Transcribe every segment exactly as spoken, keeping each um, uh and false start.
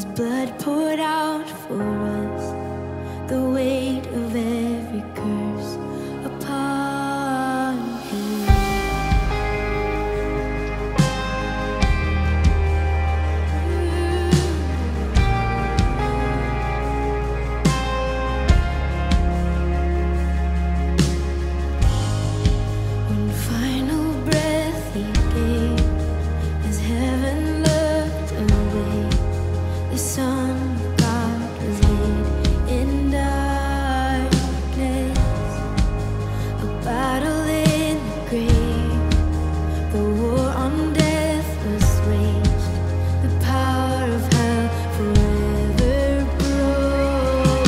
blood poured out for us, the weight of every curse upon him. One final breath he gave as heaven looked away. The Son of God was laid in darkness, a battle in the grave. The war on death was waged, the power of hell forever broken.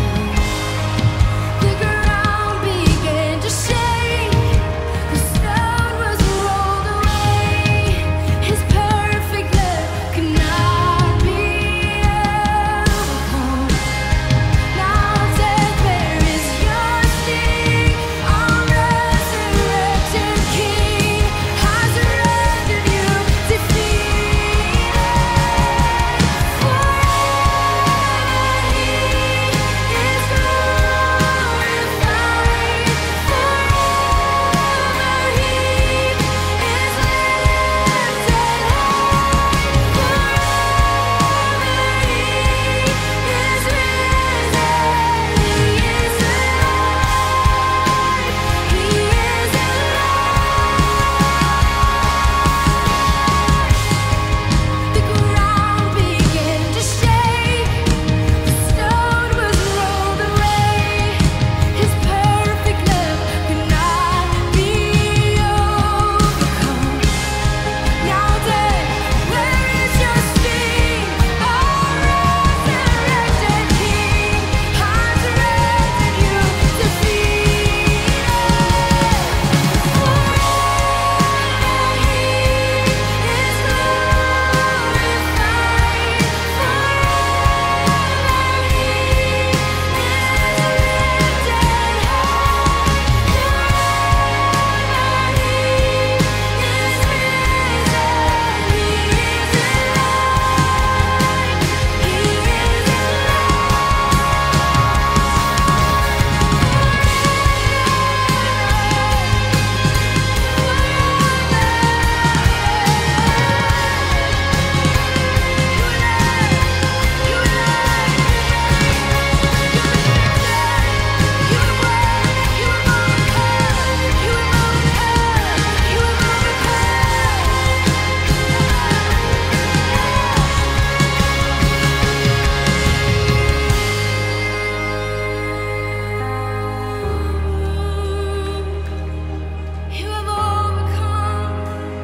The ground began to shake, the stone was rolled away. His perfect love could not be overcome. Now death, where is your sting? Our resurrected King has rendered you defeated. Forever he is glorified. Forever he is lifted The ground began to shake, the stone was rolled away. His perfect love could not be overcome. Now death, where is your sting? Our resurrected King has rendered you defeated. Forever he is glorified. You have overcome.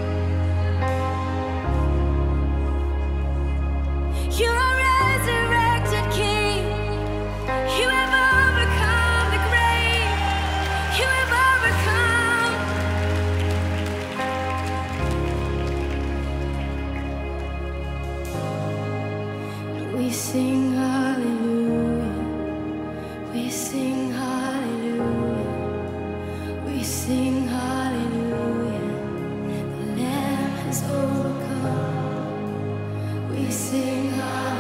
You are resurrected King. You have overcome the grave. You have overcome. We sing hallelujah. We sing hallelujah. We sing hallelujah. The Lamb has overcome. We sing hallelujah.